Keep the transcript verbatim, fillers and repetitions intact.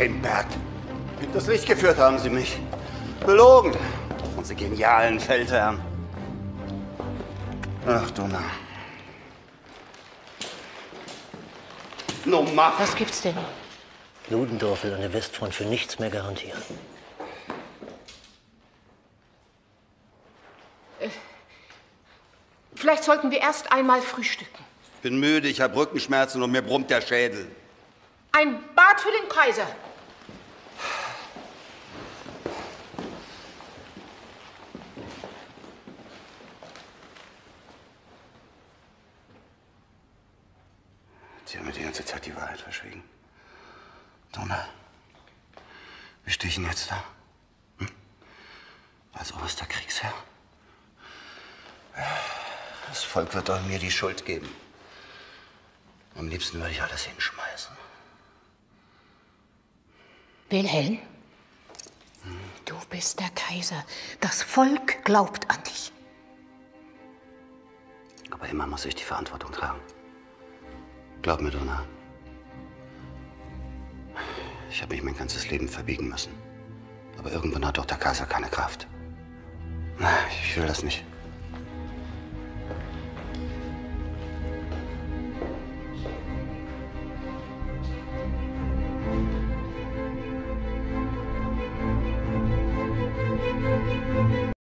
Schindberg. Hinters Licht geführt haben Sie mich. Belogen. Unsere genialen Feldherren. Ach, Donner. Nun mach! Was gibt's denn? Ludendorff will an der Westfront für nichts mehr garantieren. Äh, vielleicht sollten wir erst einmal frühstücken. Ich bin müde, ich habe Rückenschmerzen und mir brummt der Schädel. Ein Bad für den Kaiser. Sie haben mir die ganze Zeit die Wahrheit verschwiegen. Donner, wie stehe ich denn jetzt da? Hm? Als oberster Kriegsherr? Das Volk wird doch mir die Schuld geben. Am liebsten würde ich alles hinschmeißen. Wilhelm, hm? Du bist der Kaiser. Das Volk glaubt an dich. Aber immer muss ich die Verantwortung tragen. Glaub mir, Donner. Ich habe mich mein ganzes Leben verbiegen müssen. Aber irgendwann hat doch der Kaiser keine Kraft. Ich will das nicht.